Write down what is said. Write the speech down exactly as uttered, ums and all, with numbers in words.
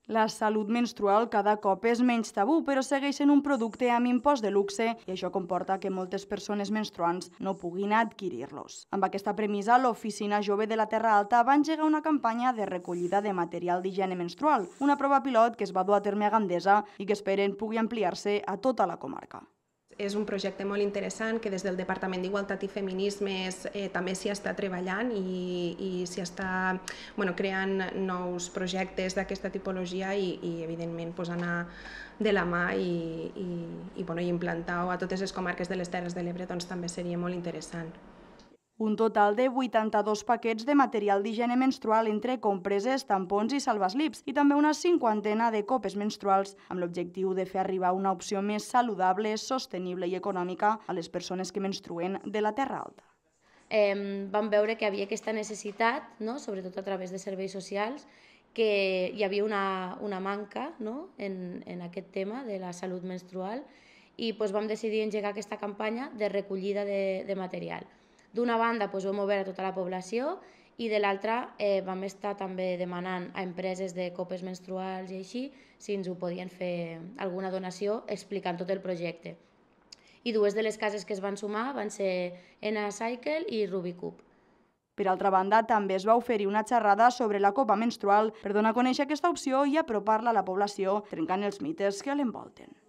La salut menstrual cada cop és menys tabú, però segueix sent un producte amb impost de luxe i això comporta que moltes persones menstruants no puguin adquirir-los. Amb aquesta premissa, l'Oficina Jove de la Terra Alta va engegar una campanya de recollida de material d'higiene menstrual, una prova pilot que es va dur a terme a Gandesa i que esperen pugui ampliar-se a tota la comarca. És un projecte molt interessant que des del Departament d'Igualtat i Feminismes eh, també s'hi està treballant i, i s'hi està bueno, creant nous projectes d'aquesta tipologia i, i evidentment pues, anar de la mà i, i, i, bueno, i implantar-ho a totes les comarques de les Terres de l'Ebre doncs, també seria molt interessant. Un total de vuitanta-dos paquets de material d'higiene menstrual entre compreses, tampons i salvaslips i també una cinquantena de copes menstruals amb l'objectiu de fer arribar una opció més saludable, sostenible i econòmica a les persones que menstruen de la Terra Alta. Eh, vam veure que hi havia aquesta necessitat, no? Sobretot a través de serveis socials, que hi havia una, una manca, no? en, en aquest tema de la salut menstrual i doncs, vam decidir engegar aquesta campanya de recollida de, de material. D'una banda doncs, ho hem obert a tota la població i de l'altra eh, vam estar també demanant a empreses de copes menstruals i així si ens ho podien fer alguna donació explicant tot el projecte. I dues de les cases que es van sumar van ser Ena Cycle i Rubicup. Per altra banda, també es va oferir una xerrada sobre la copa menstrual per donar a conèixer aquesta opció i apropar-la a la població, trencant els mites que l'envolten.